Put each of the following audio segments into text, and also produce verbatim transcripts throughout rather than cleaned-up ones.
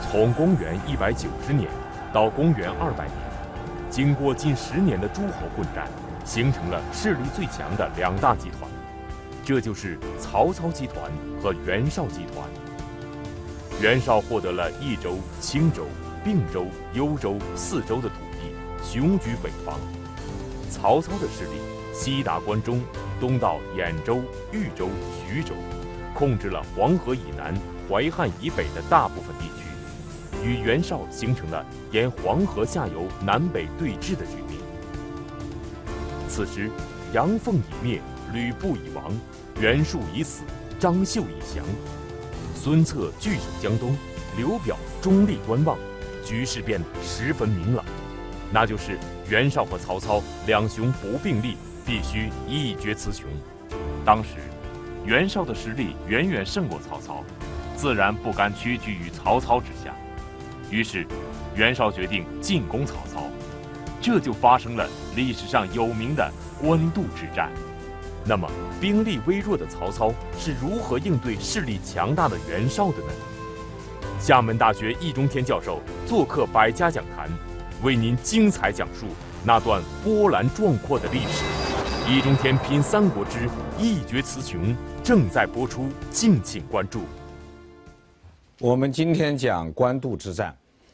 从公元一百九十年到公元二百年，经过近十年的诸侯混战，形成了势力最强的两大集团，这就是曹操集团和袁绍集团。袁绍获得了益州、青州、并州、幽州四州的土地，雄居北方。曹操的势力西达关中，东到兖州、豫州、徐州，控制了黄河以南、淮汉以北的大部分地区，与袁绍形成了沿黄河下游南北对峙的局面。此时，杨奉已灭，吕布已亡，袁术已死，张绣已降，孙策据守江东，刘表中立观望，局势变得十分明朗，那就是袁绍和曹操两雄不并立，必须一决雌雄。当时，袁绍的实力远远胜过曹操，自然不甘屈居于曹操之下，于是袁绍决定进攻曹操，这就发生了历史上有名的官渡之战。那么，兵力微弱的曹操是如何应对势力强大的袁绍的呢？厦门大学易中天教授做客百家讲坛，为您精彩讲述那段波澜壮阔的历史。易中天品三国之一决雌雄正在播出，敬请关注。 我们今天讲官渡之战。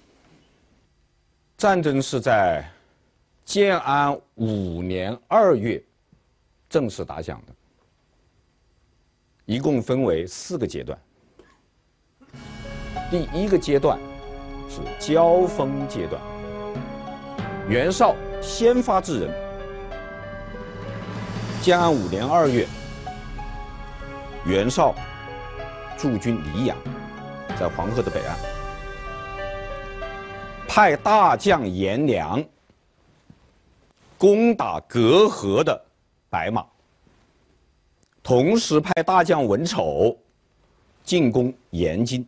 战争是在建安五年二月正式打响的，一共分为四个阶段。第一个阶段是交锋阶段，袁绍先发制人。建安五年二月，袁绍驻军黎阳，在黄河的北岸，派大将颜良攻打隔河的白马，同时派大将文丑进攻延津。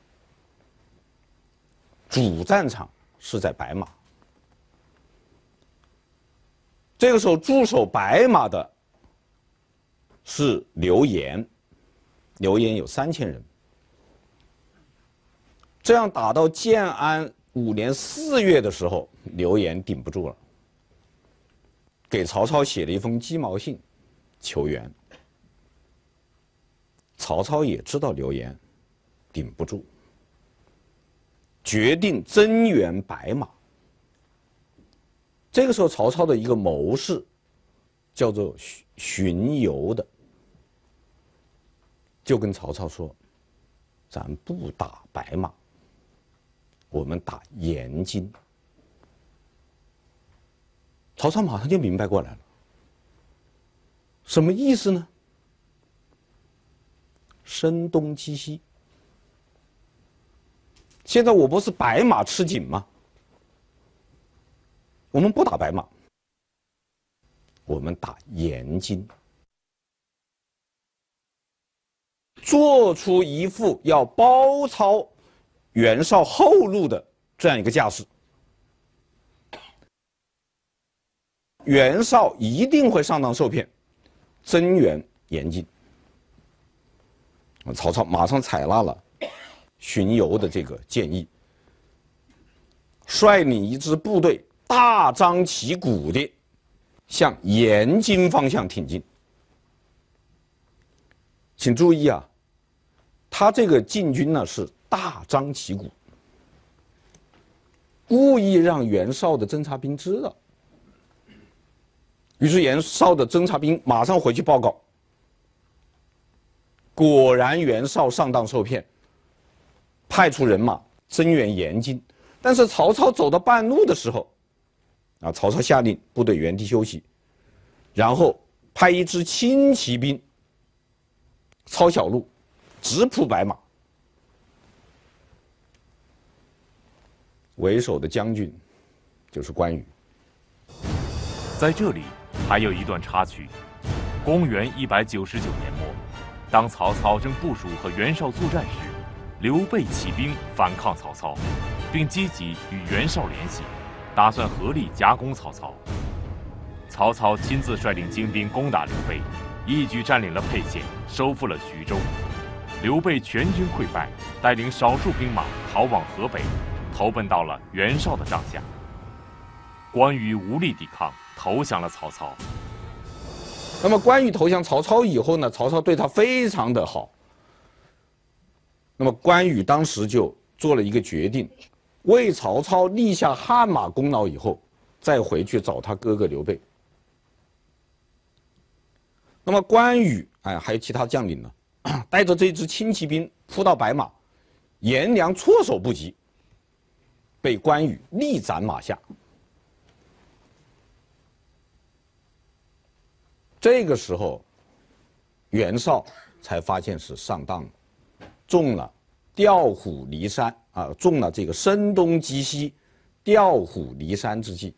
主战场是在白马。这个时候驻守白马的是刘延，刘延有三千人。这样打到建安五年四月的时候，刘延顶不住了，给曹操写了一封鸡毛信求援。曹操也知道刘延顶不住，决定增援白马。这个时候，曹操的一个谋士叫做荀攸的，就跟曹操说：“咱不打白马，我们打延津。”曹操马上就明白过来了，什么意思呢？声东击西。现在我不是白马吃紧吗？我们不打白马，我们打延津，做出一副要包抄袁绍后路的这样一个架势。袁绍一定会上当受骗，增援延津。曹操马上采纳了荀攸的这个建议，率领一支部队大张旗鼓地向延津方向挺进。请注意啊，他这个进军呢是大张旗鼓，故意让袁绍的侦察兵知道。于是袁绍的侦察兵马上回去报告，果然袁绍上当受骗，派出人马增援延津。但是曹操走到半路的时候，啊，曹操下令部队原地休息，然后派一支轻骑兵抄小路，直扑白马。为首的将军就是关羽。 在这里还有一段插曲：公元一百九十九年末，当曹操正部署和袁绍作战时，刘备起兵反抗曹操，并积极与袁绍联系，打算合力夹攻曹操。曹操亲自率领精兵攻打刘备，一举占领了沛县，收复了徐州。 刘备全军溃败，带领少数兵马逃往河北，投奔到了袁绍的帐下。关羽无力抵抗，投降了曹操。 那么关羽投降曹操以后呢，曹操对他非常的好。那么关羽当时就做了一个决定，为曹操立下汗马功劳以后，再回去找他哥哥刘备。那么关羽哎，还有其他将领呢，带着这支轻骑兵扑到白马，颜良措手不及，被关羽力斩马下。这个时候，袁绍才发现是上当了，中了调虎离山啊，中了这个声东击西、调虎离山之计。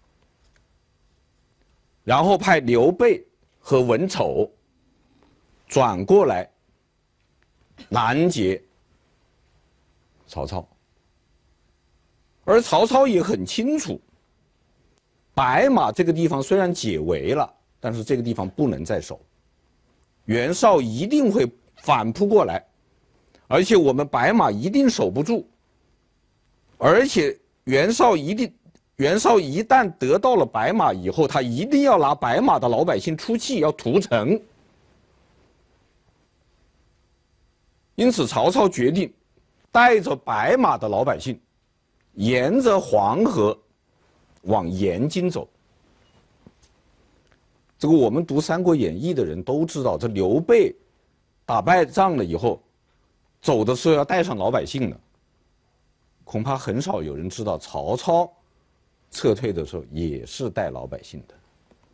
然后派刘备和文丑转过来拦截曹操，而曹操也很清楚，白马这个地方虽然解围了，但是这个地方不能再守，袁绍一定会反扑过来，而且我们白马一定守不住，而且袁绍一定，袁绍一旦得到了白马以后，他一定要拿白马的老百姓出气，要屠城。因此，曹操决定带着白马的老百姓，沿着黄河往延津走。这个我们读《三国演义》的人都知道，这刘备打败仗了以后，走的时候要带上老百姓的。恐怕很少有人知道，曹操撤退的时候也是带老百姓的。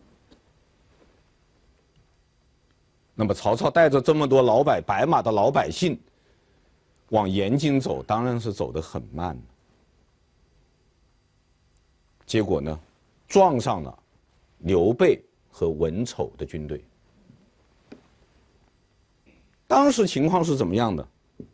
那么曹操带着这么多老百白马的老百姓往延津走，当然是走得很慢。结果呢，撞上了刘备和文丑的军队。当时情况是怎么样的？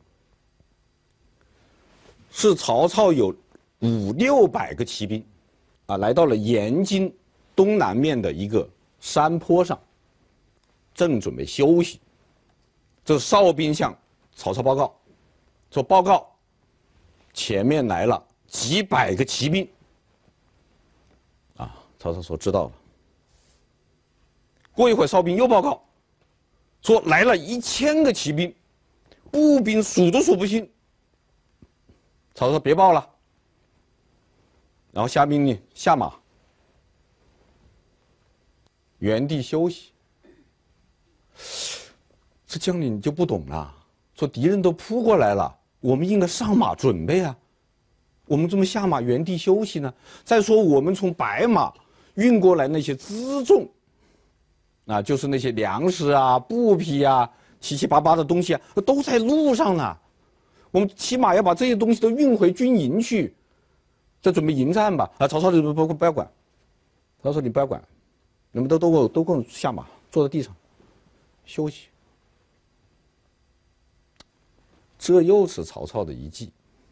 是曹操有五六百个骑兵，啊，来到了延津东南面的一个山坡上，正准备休息。这哨兵向曹操报告，说报告，前面来了几百个骑兵。啊，曹操说知道了。过一会儿，哨兵又报告，说来了一千个骑兵，步兵数都数不清。曹操说别报了，然后下命令下马，原地休息。这将领就不懂了，说敌人都扑过来了，我们应该上马准备啊，我们怎么下马原地休息呢？再说我们从白马运过来那些辎重，啊，就是那些粮食啊、布匹啊、七七八八的东西啊，都在路上呢。我们起码要把这些东西都运回军营去，再准备迎战吧。啊，曹操就不不不要管，曹操说你不要管，你们都都给我都给我下马，坐在地上休息。这又是曹操的一计。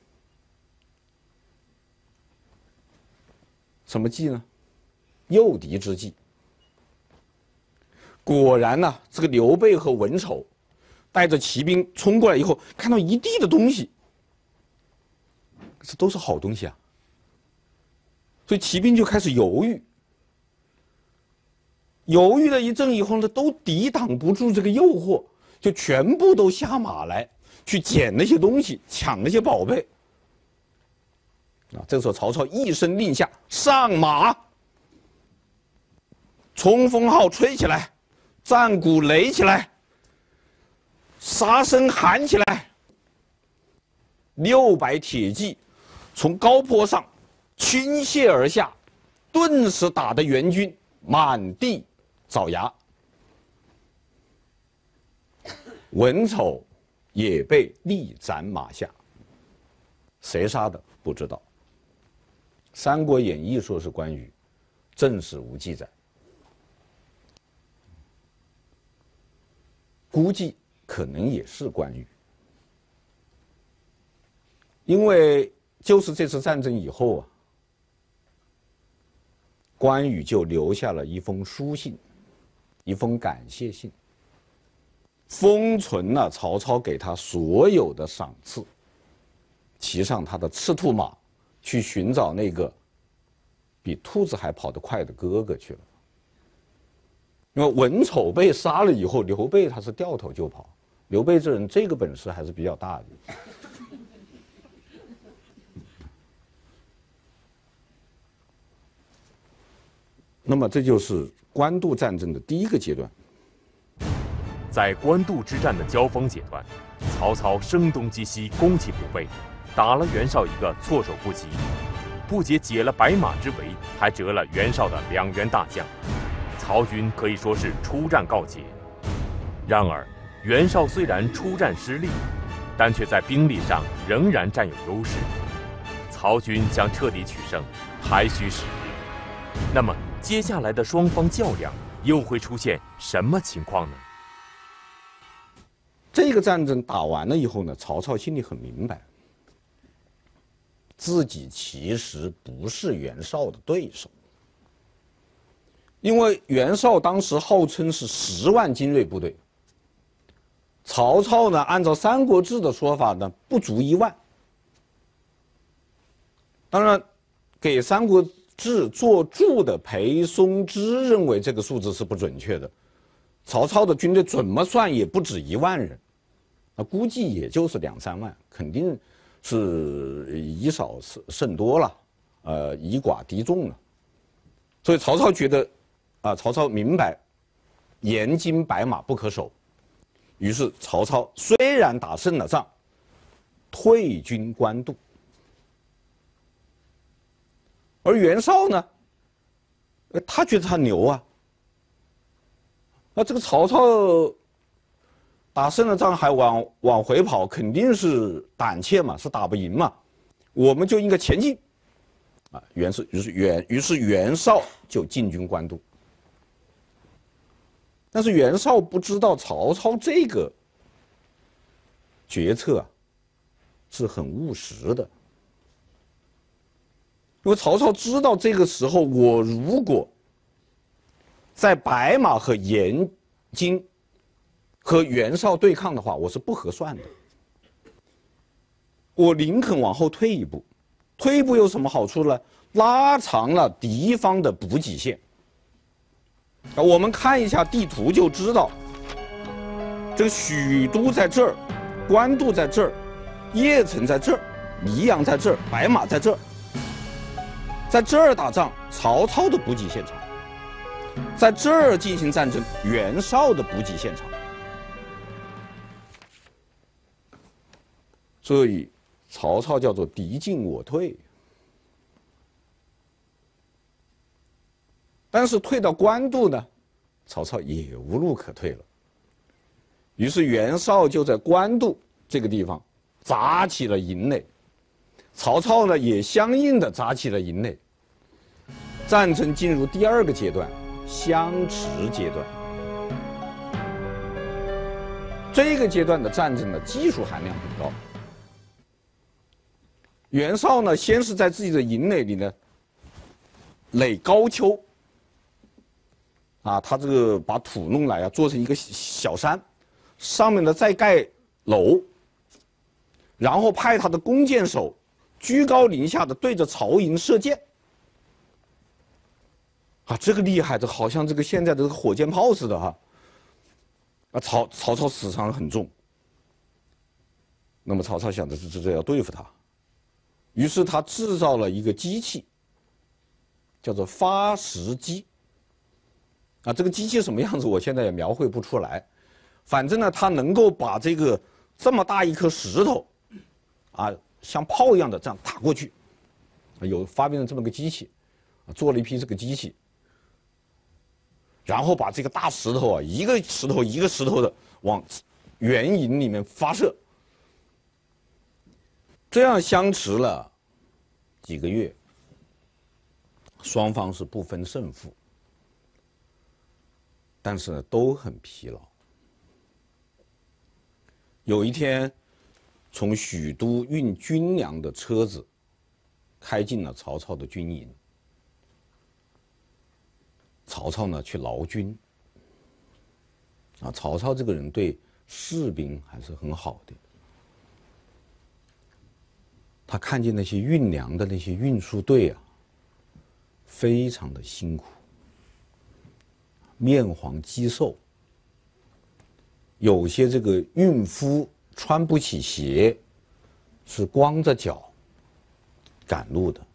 什么计呢？诱敌之计。果然呢、啊，这个刘备和文丑带着骑兵冲过来以后，看到一地的东西，这都是好东西啊，所以骑兵就开始犹豫。犹豫了一阵以后呢，都抵挡不住这个诱惑，就全部都下马来去捡那些东西，抢那些宝贝。啊，这个时候曹操一声令下，上马，冲锋号吹起来，战鼓擂起来，杀声喊起来。六百铁骑从高坡上倾泻而下，顿时打得援军满地找牙。文丑也被力斩马下，谁杀的不知道。《三国演义》说是关羽，正史无记载。估计可能也是关羽，因为就是这次战争以后啊，关羽就留下了一封书信，一封感谢信， 封存了曹操给他所有的赏赐，骑上他的赤兔马，去寻找那个比兔子还跑得快的哥哥去了。因为文丑被杀了以后，刘备他是掉头就跑。刘备这人这个本事还是比较大的。那么这就是官渡战争的第一个阶段。 在官渡之战的交锋阶段，曹操声东击西，攻其不备，打了袁绍一个措手不及，不仅解了白马之围，还折了袁绍的两员大将，曹军可以说是出战告捷。然而，袁绍虽然出战失利，但却在兵力上仍然占有优势。曹军想彻底取胜，还需时日。那么，接下来的双方较量又会出现什么情况呢？ 这个战争打完了以后呢，曹操心里很明白，自己其实不是袁绍的对手，因为袁绍当时号称是十万精锐部队，曹操呢，按照《三国志》的说法呢，不足一万。当然，给《三国志》做注的裴松之认为这个数字是不准确的。曹操的军队怎么算也不止一万人，啊，估计也就是两三万，肯定是以少胜多了，呃，以寡敌众了。所以曹操觉得，啊，曹操明白，严津白马不可守，于是曹操虽然打胜了仗，退军官渡。而袁绍呢，他觉得他牛啊。那这个曹操打胜了仗还往往回跑，肯定是胆怯嘛，是打不赢嘛，我们就应该前进。啊，袁是于是袁于是袁绍就进军官渡。但是袁绍不知道曹操这个决策啊是很务实的。因为曹操知道这个时候，我如果在白马和延津和袁绍对抗的话，我是不合算的。我宁肯往后退一步，退一步有什么好处呢？拉长了敌方的补给线。啊，我们看一下地图就知道，这个许都在这儿，官渡在这儿，邺城在这儿，黎阳在这儿，白马在这儿。在这儿打仗，曹操的补给现场；在这儿进行战争，袁绍的补给现场。所以，曹操叫做敌进我退。但是退到官渡呢，曹操也无路可退了。于是袁绍就在官渡这个地方扎起了营垒。曹操呢也相应的扎起了营垒，战争进入第二个阶段，相持阶段。这个阶段的战争的技术含量很高。袁绍呢，先是在自己的营垒里呢垒高丘，啊，他这个把土弄来啊，做成一个小山，上面呢再盖楼，然后派他的弓箭手居高临下的对着曹营射箭，啊，这个厉害，这好像这个现在的火箭炮似的哈。啊，曹曹操死伤很重。那么曹操想的是这这要对付他，于是他制造了一个机器，叫做发石机。啊，这个机器什么样子，我现在也描绘不出来。反正呢，它能够把这个这么大一颗石头，啊，像炮一样的这样打过去，有发明了这么个机器，做了一批这个机器，然后把这个大石头啊，一个石头一个石头的往援营里面发射，这样相持了几个月，双方是不分胜负，但是呢都很疲劳。有一天，从许都运军粮的车子开进了曹操的军营。曹操呢去劳军。啊，曹操这个人对士兵还是很好的。他看见那些运粮的那些运输队啊，非常的辛苦，面黄肌瘦，有些这个孕妇穿不起鞋，是光着脚赶路的，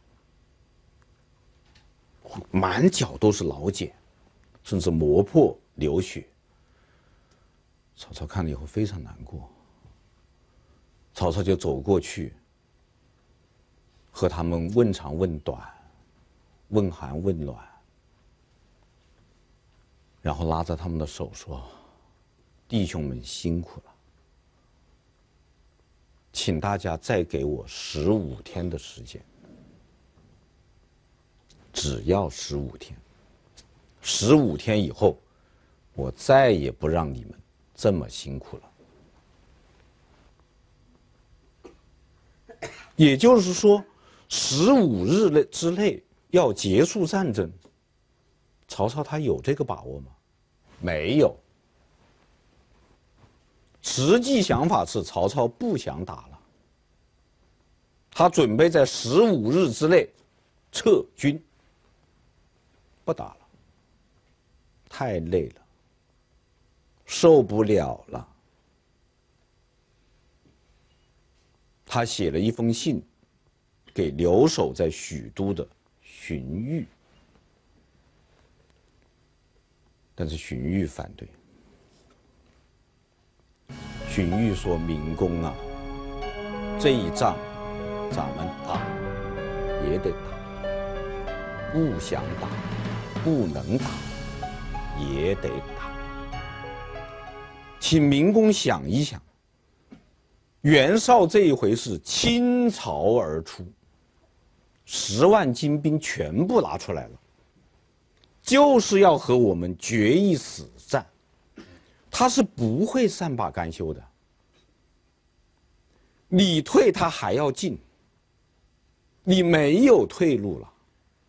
满脚都是老茧，甚至磨破流血。曹操看了以后非常难过，曹操就走过去，和他们问长问短，问寒问暖，然后拉着他们的手说：“弟兄们辛苦了，请大家再给我十五天的时间，只要十五天。十五天以后，我再也不让你们这么辛苦了。”也就是说，十五日内之内要结束战争，曹操他有这个把握吗？没有。实际想法是曹操不想打了，他准备在十五日之内撤军，不打了，太累了，受不了了。他写了一封信给留守在许都的荀彧，但是荀彧反对。荀彧说：“明公啊，这一仗咱们打也得打，不想打，不能打，也得打。请明公想一想，袁绍这一回是倾巢而出，十万精兵全部拿出来了，就是要和我们决一死战，他是不会善罢甘休的。你退他还要进，你没有退路了，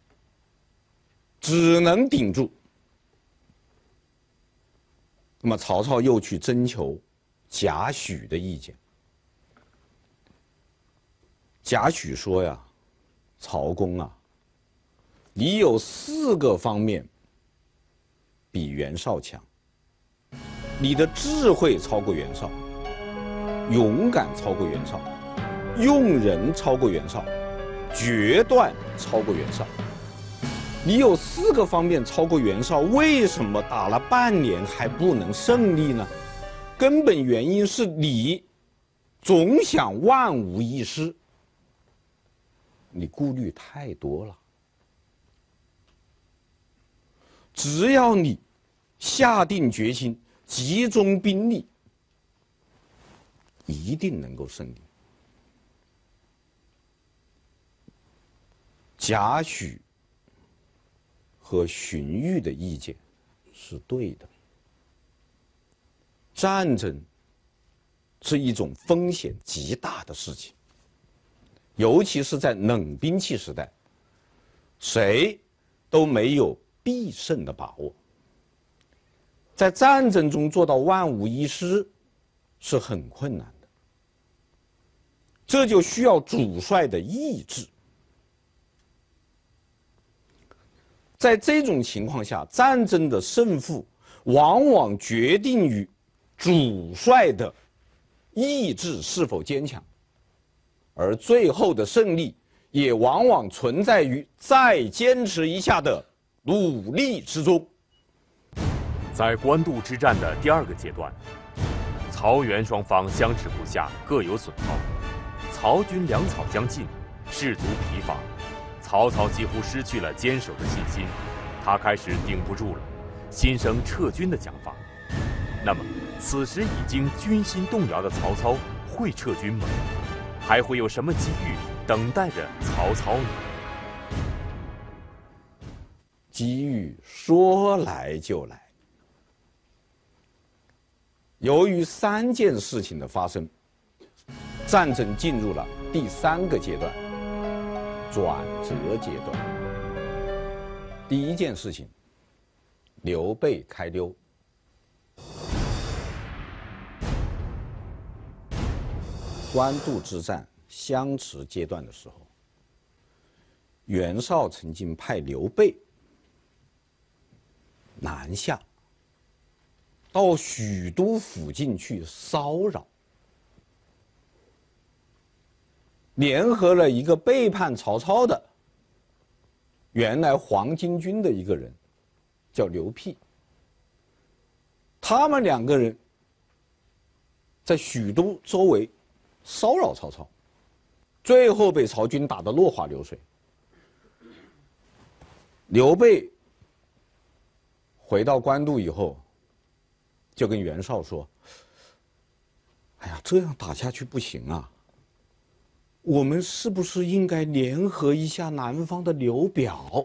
只能顶住。那么曹操又去征求贾诩的意见。贾诩说呀：“曹公啊，你有四个方面比袁绍强。你的智慧超过袁绍，勇敢超过袁绍，用人超过袁绍，决断超过袁绍。你有四个方面超过袁绍，为什么打了半年还不能胜利呢？根本原因是你总想万无一失，你顾虑太多了。只要你下定决心，集中兵力，一定能够胜利。”贾诩和荀彧的意见是对的。战争是一种风险极大的事情，尤其是在冷兵器时代，谁都没有必胜的把握。在战争中做到万无一失是很困难的，这就需要主帅的意志。在这种情况下，战争的胜负往往决定于主帅的意志是否坚强，而最后的胜利也往往存在于再坚持一下的努力之中。 在官渡之战的第二个阶段，曹袁双方相持不下，各有损耗，曹军粮草将尽，士卒疲乏，曹操几乎失去了坚守的信心，他开始顶不住了，心生撤军的讲法。那么，此时已经军心动摇的曹操会撤军吗？还会有什么机遇等待着曹操呢？ 机遇说来就来。由于三件事情的发生，战争进入了第三个阶段，转折阶段。第一件事情，刘备开溜。 官渡之战相持阶段的时候，袁绍曾经派刘备南下到许都附近去骚扰，联合了一个背叛曹操的原来黄巾军的一个人，叫刘辟。他们两个人在许都周围骚扰曹操，最后被曹军打得落花流水。刘备回到官渡以后，就跟袁绍说：“哎呀，这样打下去不行啊！我们是不是应该联合一下南方的刘表？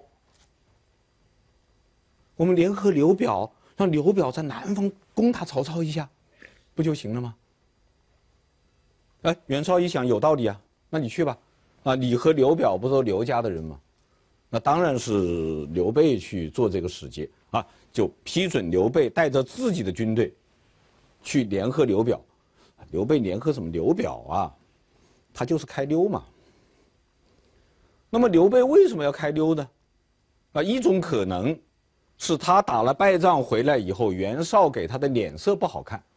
我们联合刘表，让刘表在南方攻打曹操一下，不就行了吗？”哎，袁绍一想有道理啊，那你去吧。啊，你和刘表不都刘家的人吗？那当然是刘备去做这个使节啊，就批准刘备带着自己的军队去联合刘表。刘备联合什么刘表啊？他就是开溜嘛。那么刘备为什么要开溜呢？啊，一种可能是他打了败仗回来以后，袁绍给他的脸色不好看，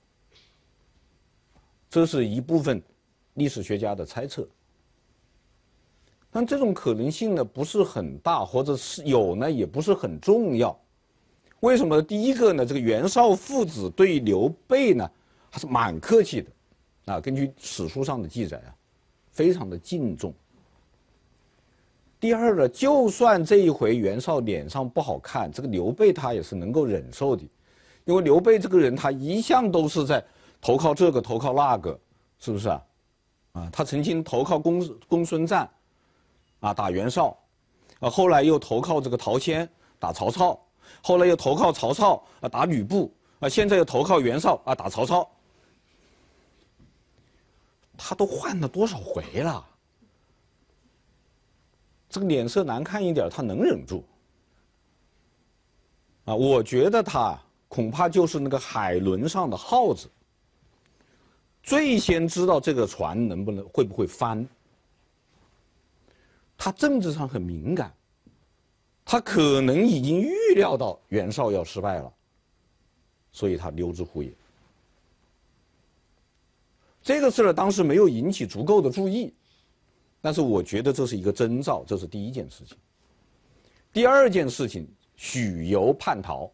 这是一部分历史学家的猜测。但这种可能性呢不是很大，或者是有呢也不是很重要。为什么？第一个呢，这个袁绍父子对刘备呢还是蛮客气的，啊，根据史书上的记载啊，非常的敬重。第二呢，就算这一回袁绍脸上不好看，这个刘备他也是能够忍受的，因为刘备这个人他一向都是在投靠这个投靠那个，是不是啊？啊，他曾经投靠公公孙瓒。啊，打袁绍，啊，后来又投靠这个陶谦打曹操，后来又投靠曹操啊打吕布，啊，现在又投靠袁绍啊打曹操，他都换了多少回了？这个脸色难看一点，他能忍住？啊，我觉得他恐怕就是那个海轮上的耗子，最先知道这个船能不能会不会翻。他政治上很敏感，他可能已经预料到袁绍要失败了，所以他溜之乎也。这个事儿当时没有引起足够的注意，但是我觉得这是一个征兆，这是第一件事情。第二件事情，许由叛逃。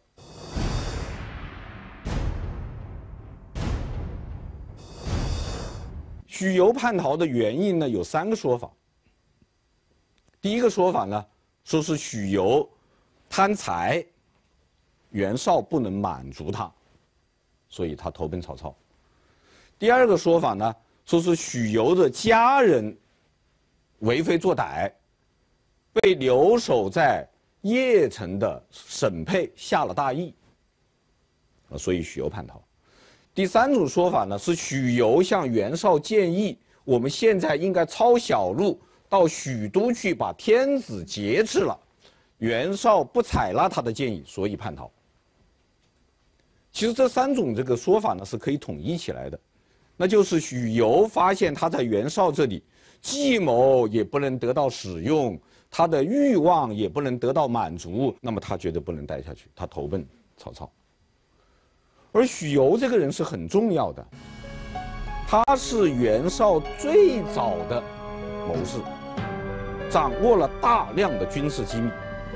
许由叛逃的原因呢，有三个说法。第一个说法呢，说是许由贪财，袁绍不能满足他，所以他投奔曹操。第二个说法呢，说是许由的家人为非作歹，被留守在邺城的沈佩下了大义，所以许由叛逃。第三种说法呢，是许由向袁绍建议，我们现在应该抄小路到许都去把天子劫持了，袁绍不采纳他的建议，所以叛逃。其实这三种这个说法呢是可以统一起来的，那就是许由发现他在袁绍这里计谋也不能得到使用，他的欲望也不能得到满足，那么他觉得不能待下去，他投奔曹操。而许由这个人是很重要的，他是袁绍最早的谋士，掌握了大量的军事机密，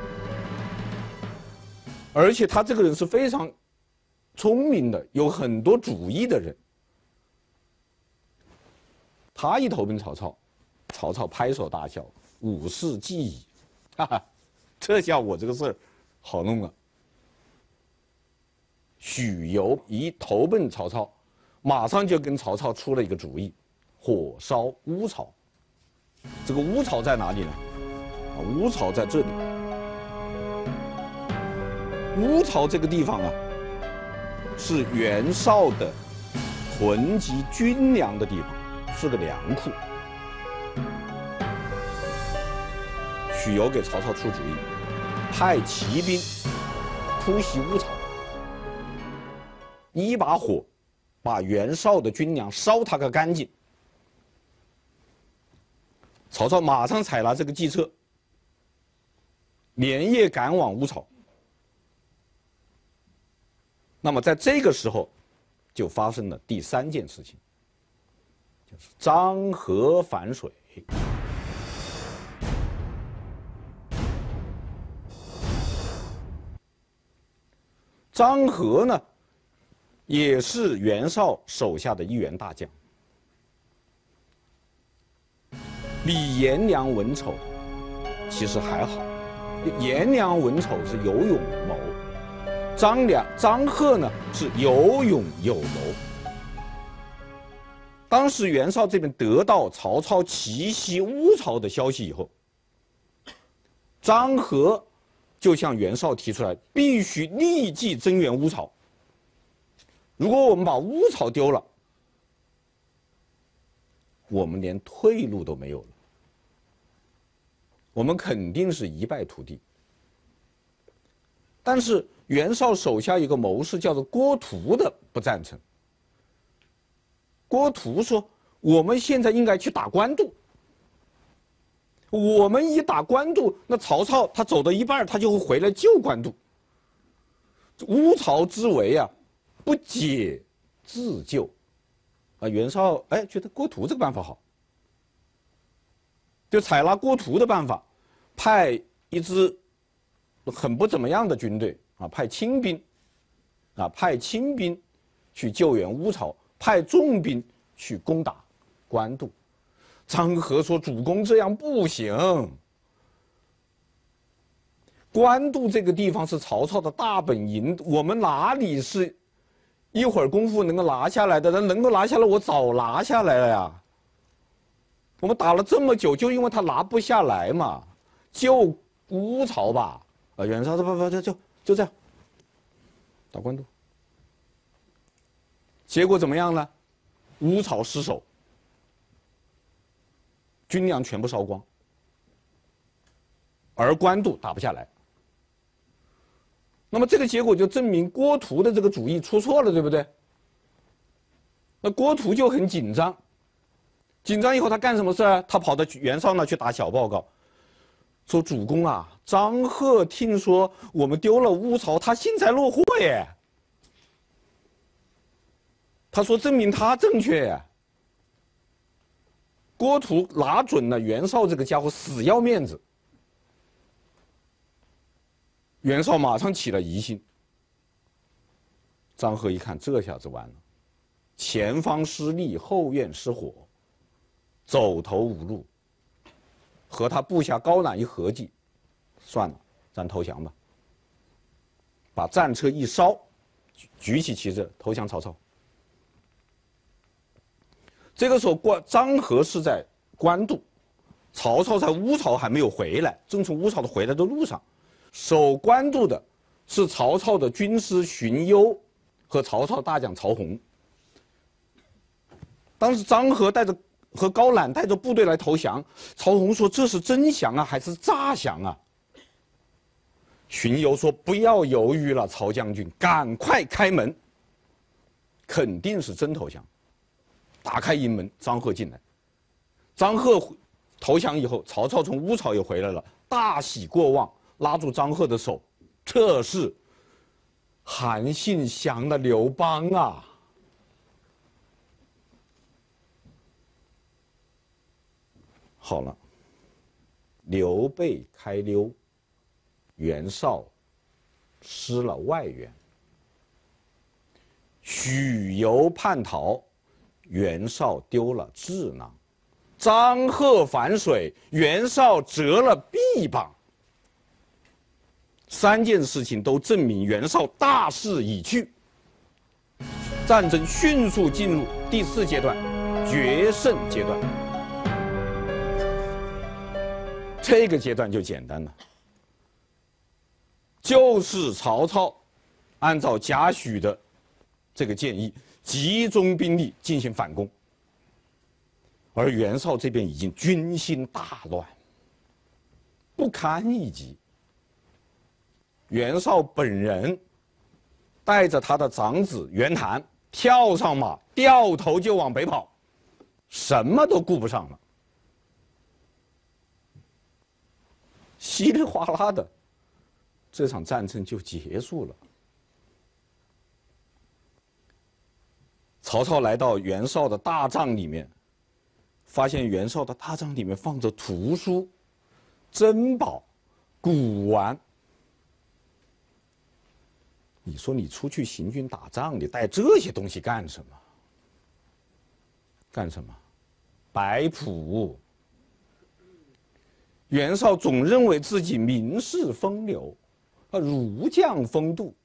而且他这个人是非常聪明的，有很多主意的人。他一投奔曹操，曹操拍手大笑，五事既矣，哈哈，这下我这个事儿好弄了。许由一投奔曹操，马上就跟曹操出了一个主意，火烧乌巢。这个乌巢在哪里呢？啊，乌巢在这里。乌巢这个地方啊，是袁绍的囤积军粮的地方，是个粮库。许由给曹操出主意，派骑兵突袭乌巢，一把火把袁绍的军粮烧他个干净， 曹操马上采纳这个计策，连夜赶往乌巢。那么在这个时候，就发生了第三件事情，就是漳河反水。漳河呢，也是袁绍手下的一员大将，比颜良、文丑其实还好。颜良、文丑是有勇无谋，张良、张贺呢是有勇有谋。当时袁绍这边得到曹操奇袭乌巢的消息以后，张合就向袁绍提出来，必须立即增援乌巢。如果我们把乌巢丢了，我们连退路都没有了，我们肯定是一败涂地。但是袁绍手下有个谋士叫做郭图的不赞成。郭图说：“我们现在应该去打官渡。我们一打官渡，那曹操他走到一半，他就会回来救官渡。乌巢之围啊，不解自救。”啊，袁绍哎觉得郭图这个办法好，就采纳郭图的办法，派一支很不怎么样的军队啊，派轻兵，啊派轻兵去救援乌巢，派重兵去攻打官渡。张合说：“主公这样不行，官渡这个地方是曹操的大本营，我们哪里是一会儿功夫能够拿下来的？那能够拿下来，我早拿下来了呀。我们打了这么久，就因为他拿不下来嘛，救乌巢吧。”啊，袁绍说：“不不就就就这样，打官渡。”结果怎么样呢？乌巢失守，军粮全部烧光，而官渡打不下来。那么这个结果就证明郭图的这个主意出错了，对不对？那郭图就很紧张，紧张以后他干什么事啊？他跑到袁绍那去打小报告，说：“主公啊，张贺听说我们丢了乌巢，他幸灾乐祸耶。他说证明他正确呀。”郭图拿准了袁绍这个家伙死要面子，袁绍马上起了疑心。张合一看，这下子完了，前方失利，后院失火，走投无路，和他部下高览一合计，算了，咱投降吧。把战车一烧，举起旗帜投降曹操。这个时候，关张合是在官渡，曹操在乌巢还没有回来，正从乌巢的回来的路上。守官渡的是曹操的军师荀攸和曹操大将曹洪。当时张合带着和高览带着部队来投降，曹洪说：“这是真降啊，还是诈降啊？”荀攸说：“不要犹豫了，曹将军，赶快开门，肯定是真投降。”打开营门，张贺进来。张贺投降以后，曹操从乌巢也回来了，大喜过望，拉住张贺的手，这是韩信降了刘邦啊！好了，刘备开溜，袁绍失了外援，许由叛逃，袁绍丢了智囊，张贺反水，袁绍折了臂膀。三件事情都证明袁绍大势已去，战争迅速进入第四阶段，决胜阶段。这个阶段就简单了，就是曹操按照贾诩的这个建议，集中兵力进行反攻，而袁绍这边已经军心大乱，不堪一击。袁绍本人带着他的长子袁谭跳上马，掉头就往北跑，什么都顾不上了。 稀里哗啦的，这场战争就结束了。曹操来到袁绍的大帐里面，发现袁绍的大帐里面放着图书、珍宝、古玩。你说你出去行军打仗，你带这些东西干什么？干什么？摆谱。袁绍总认为自己名士风流，啊，儒将风度。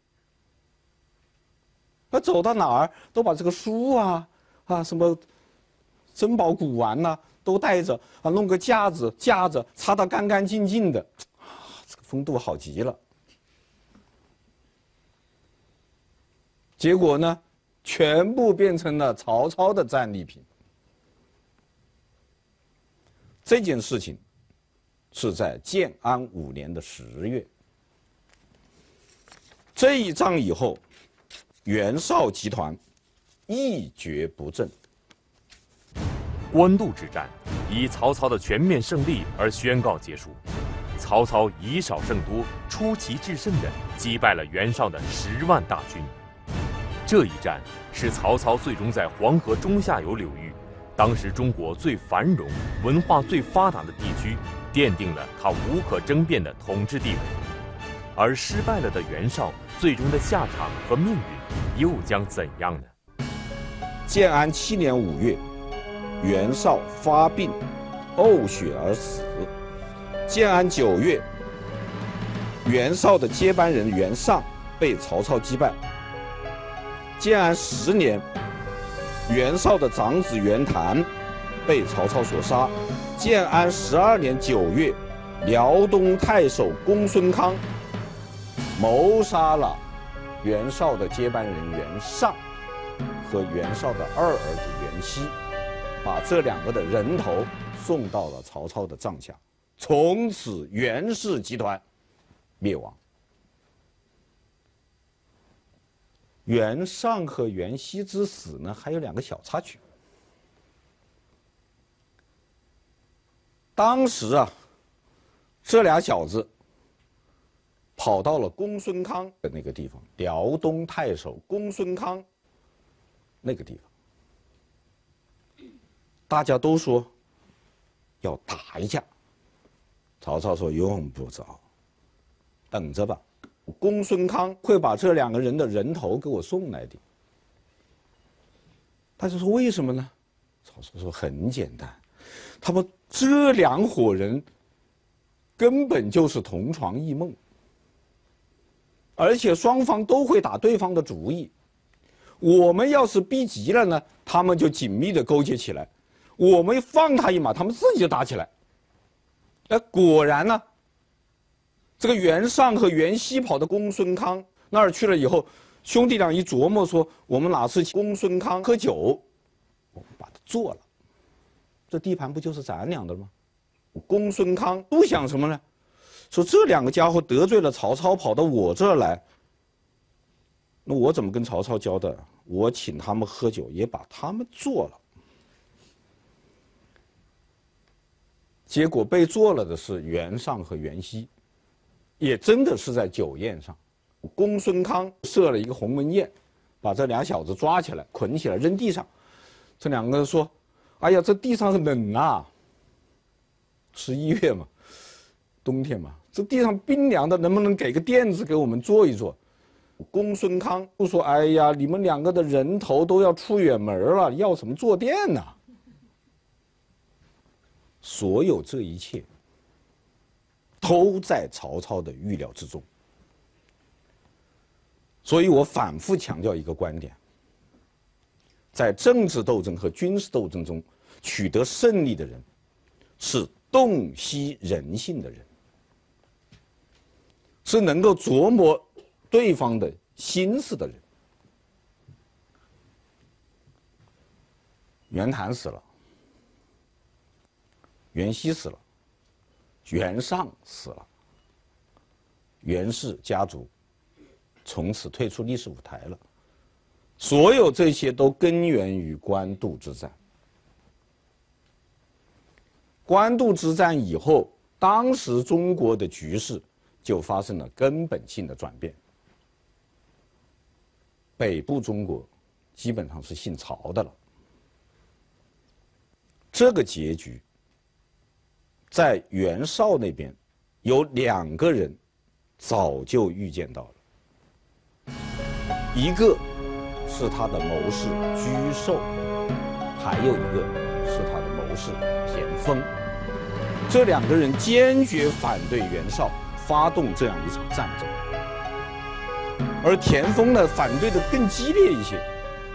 他走到哪儿都把这个书啊啊什么珍宝古玩呐、啊、都带着啊，弄个架子架着，擦得干干净净的，啊，这个风度好极了。结果呢，全部变成了曹操的战利品。这件事情是在建安五年的十月。这一仗以后，袁绍集团一蹶不振。 官渡之战以曹操的全面胜利而宣告结束。曹操以少胜多，出奇制胜地击败了袁绍的十万大军。这一战使曹操最终在黄河中下游流域，当时中国最繁荣、文化最发达的地区，奠定了他无可争辩的统治地位。而失败了的袁绍最终的下场和命运又将怎样呢？ 建安七年五月，袁绍发病，呕血而死。建安九月，袁绍的接班人袁尚被曹操击败。建安十年，袁绍的长子袁谭被曹操所杀。建安十二年九月，辽东太守公孙康谋杀了袁绍的接班人袁尚和袁绍的二儿子袁熙，把这两个的人头送到了曹操的帐下，从此袁氏集团灭亡。袁尚和袁熙之死呢，还有两个小插曲。当时啊，这俩小子跑到了公孙康的那个地方，辽东太守公孙康那个地方，大家都说要打一架。曹操说用不着，等着吧。公孙康会把这两个人的人头给我送来的。他就说为什么呢？曹操说很简单，他们这两伙人根本就是同床异梦，而且双方都会打对方的主意。我们要是逼急了呢，他们就紧密的勾结起来；我们放他一马，他们自己就打起来。哎，果然呢，这个袁尚和袁熙跑到公孙康那儿去了以后，兄弟俩一琢磨说，我们哪次请公孙康喝酒，我们把他做了，这地盘不就是咱俩的吗？公孙康都想什么呢？说这两个家伙得罪了曹操，跑到我这儿来，那我怎么跟曹操交代？我请他们喝酒，也把他们做了。结果被做了的是袁尚和袁熙，也真的是在酒宴上，公孙康设了一个鸿门宴，把这俩小子抓起来，捆起来扔地上。这两个人说：“哎呀，这地上很冷啊，十一月嘛，冬天嘛，这地上冰凉的，能不能给个垫子给我们坐一坐？”公孙康就说：“哎呀，你们两个的人头都要出远门了，要什么坐垫呢？”所有这一切都在曹操的预料之中。所以我反复强调一个观点：在政治斗争和军事斗争中取得胜利的人，是洞悉人性的人，是能够琢磨对方的心思的人。袁谭死了，袁熙死了，袁尚死了，袁氏家族从此退出历史舞台了。所有这些都根源于官渡之战。官渡之战以后， 当时中国的局势就发生了根本性的转变。北部中国基本上是姓曹的了。这个结局，在袁绍那边有两个人早就预见到了，一个是他的谋士沮授，还有一个是他的谋士田丰。这两个人坚决反对袁绍发动这样一场战争，而田丰呢，反对的更激烈一些。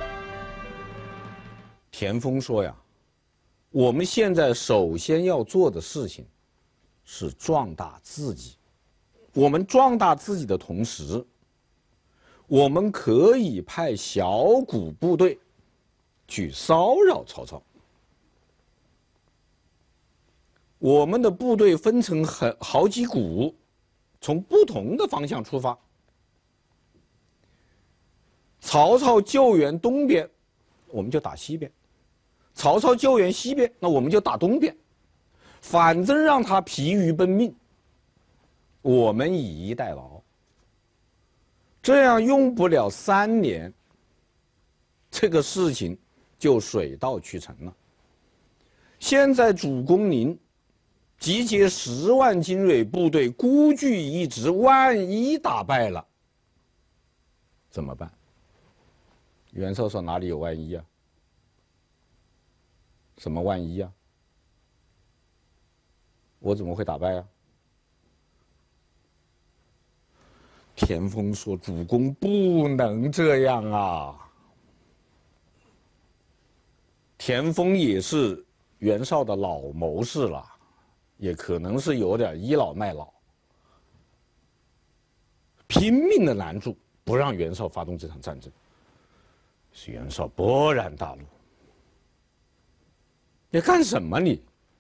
田丰说呀，我们现在首先要做的事情是壮大自己。我们壮大自己的同时，我们可以派小股部队去骚扰曹操。我们的部队分成很好几股，从不同的方向出发。曹操救援东边，我们就打西边；曹操救援西边，那我们就打东边。反正让他疲于奔命，我们以逸待劳。这样用不了三年，这个事情就水到渠成了。现在主公您集结十万精锐部队，孤据一掷，万一打败了，怎么办？袁绍说：“哪里有万一啊？什么万一啊？我怎么会打败啊？”田丰说：“主公不能这样啊！”田丰也是袁绍的老谋士了，也可能是有点倚老卖老，拼命的拦住，不让袁绍发动这场战争。是袁绍勃然大怒：“你干什么你？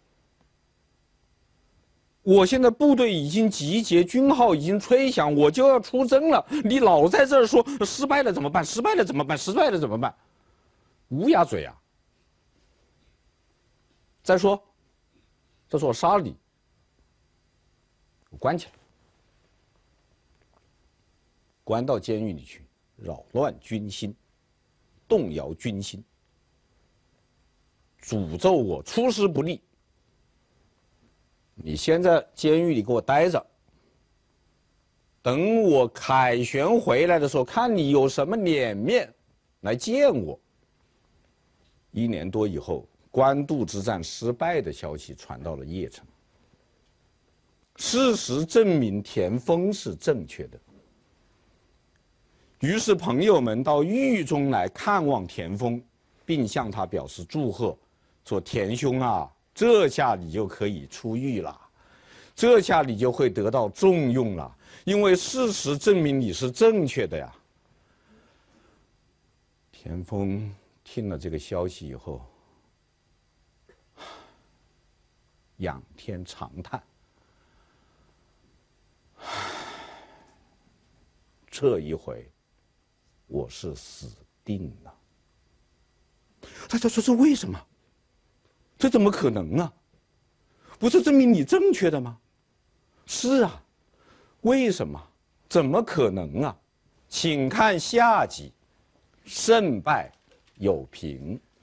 我现在部队已经集结，军号已经吹响，我就要出征了。你老在这儿说失败了怎么办？失败了怎么办？失败了怎么办？乌鸦嘴啊！再说，再说我杀了你，我关起来，关到监狱里去，扰乱军心，动摇军心，诅咒我出师不利。你先在监狱里给我待着，等我凯旋回来的时候，看你有什么脸面来见我。”一年多以后，官渡之战失败的消息传到了邺城。事实证明田丰是正确的。于是朋友们到狱中来看望田丰，并向他表示祝贺，说：“田兄啊，这下你就可以出狱了，这下你就会得到重用了，因为事实证明你是正确的呀。”田丰听了这个消息以后，仰天长叹：“这一回，我是死定了。”他说：“这为什么？这怎么可能啊？不是证明你正确的吗？”“是啊，为什么？怎么可能啊？请看下集，胜败有评。”